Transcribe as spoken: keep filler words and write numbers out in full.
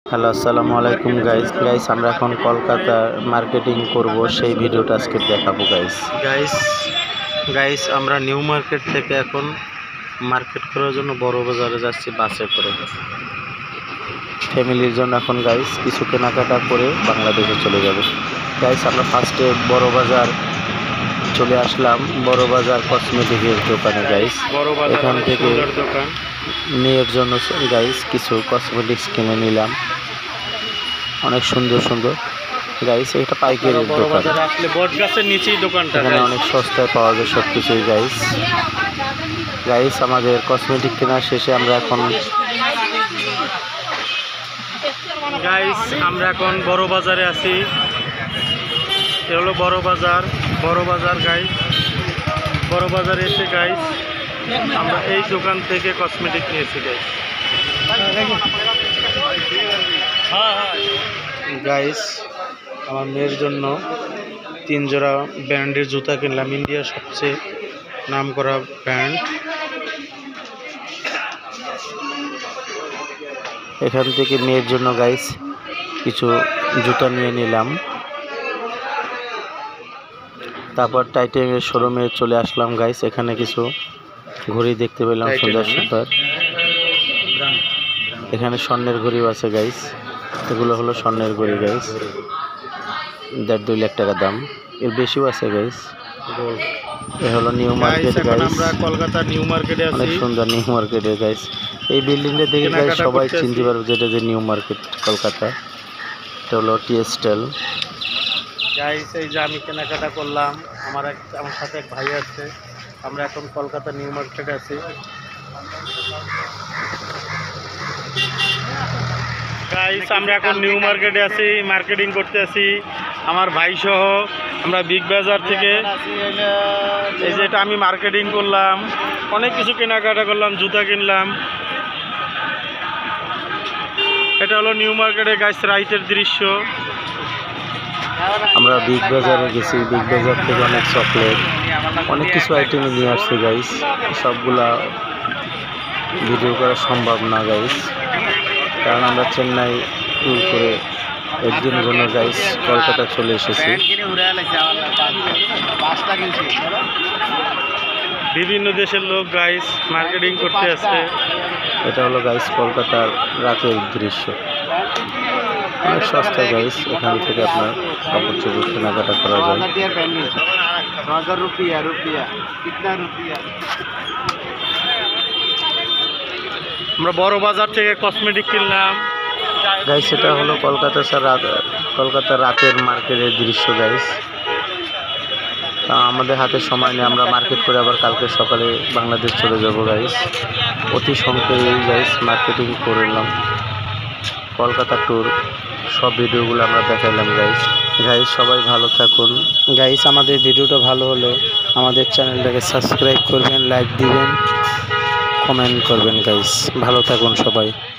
Hello, আসসালামু আলাইকুম guys guys আমরা এখন কলকাতা মার্কেটিং করব, সেই ভিডিওটা আজকে দেখাবো গাইস গাইস গাইস আমরা নিউ মার্কেট থেকে এখন মার্কেট করার জন্য বড় বাজারে যাচ্ছি বাসে করে ফ্যামিলির জন্য। এখন গাইস কিছু কেনাকাটা করে বাংলাদেশে চলে যাব। গাইস আমরা ফার্স্টে বড় বাজার চলে আসলাম, বড় বাজার কসমেটিকের দোকানে গাইস। এখান থেকে মেয়ের জন্য গাইস কিছু কসমেটিক্স কিনে নিলাম, অনেক সুন্দর সুন্দর গাইস। এটা পাইকারি দোকান, আসলে বট গাছের নিচেই দোকানটা, এখানে অনেক সস্তায় পাওয়া যায় সব কিছুই গাইস। গাইস আমাদের কসমেটিক কেনা শেষে আমরা এখন গাইস আমরা এখন বড় বাজারে আছি। এ হলো বড় বাজার, বড় বাজার গাইস। বড় বাজারে এসে গাইস আমরা এই দোকান থেকে কসমেটিক নিয়েছি গাইস। গাইস আমার মেয়ের জন্য তিন জোড়া ব্র্যান্ডের জুতা কিনলাম, ইন্ডিয়ার সবচেয়ে নাম করা ব্র্যান্ড। এখান থেকে মেয়ের জন্য গাইস কিছু জুতা নিয়ে নিলাম। তারপর টাইটেনের শোরুমে চলে আসলাম গাইস। এখানে কিছু ঘড়ি দেখতে পেলাম সুন্দর সুন্দর। এখানে স্বর্ণের ঘড়িও আছে গাইস, এগুলো হলো স্বর্ণের ঘড়ি গাইস, দেড় দুই লাখ টাকা দাম, এর বেশিও আছে গাইস। এ হলো নিউ মার্কেট গাইস, আমরা কলকাতা নিউ মার্কেটে আছি। অনেক সুন্দর নিউ মার্কেটে গাইস। এই বিল্ডিংটা দেখে গাইস সবাই চিনতে পারবে যেটা যে নিউ মার্কেট কলকাতা। এটা হলো টি স্টাইল গাইস। এই যে আমি কেনাকাটা করলাম, আমার এক আমার সাথে এক ভাই আছে। আমরা এখন কলকাতা নিউ মার্কেটে আছি গাইস। আমরা এখন নিউ মার্কেটে আছি, মার্কেটিং করতে আছি আমার ভাই সহ। আমরা বিগ বাজার থেকে এই যে এটা আমি মার্কেটিং করলাম, অনেক কিছু কেনাকাটা করলাম, জুতা কিনলাম। এটা হলো নিউ মার্কেটে গাইস রাইটের দৃশ্য। আমরা বিগ বাজারে গেছি, বিগ বাজার থেকে অনেক চকলেট অনেক কিছু আইটেম নিয়ে আসছি গাইস। সবগুলা ভিডিও করা সম্ভব না গাইস, কারণ আমরা চেন্নাই ট্যুর করে একদিনের জন্য গাইস কলকাতা চলে এসেছি। বিভিন্ন দেশের লোক গাইস মার্কেটিং করতে আসছে। এটা হলো গাইস কলকাতার রাতের দৃশ্য, অনেক সস্তা গাইস। এখান থেকে আপনার কাপড় চোপড় কেনাকাটা করা যায়। আমরা বড় বাজার থেকে কসমেটিক কিনলাম গাইস। এটা হলো কলকাতা রাত কলকাতার রাতের মার্কেটের দৃশ্য গাইস। আমাদের হাতে সময় নেই, আমরা মার্কেট করে আবার কালকে সকালে বাংলাদেশ চলে যাব গাইস। অতি সংক্ষেপে গাইস মার্কেটিং করলাম, কলকাতা ট্যুর সব ভিডিওগুলো আমরা দেখাইলাম গাইস। গাইস সবাই ভালো থাকুন গাইস। আমাদের ভিডিওটা ভালো হলে আমাদের চ্যানেলটাকে সাবস্ক্রাইব করবেন, লাইক দিবেন, কমেন্ট করবেন গাইস। ভালো থাকুন সবাই।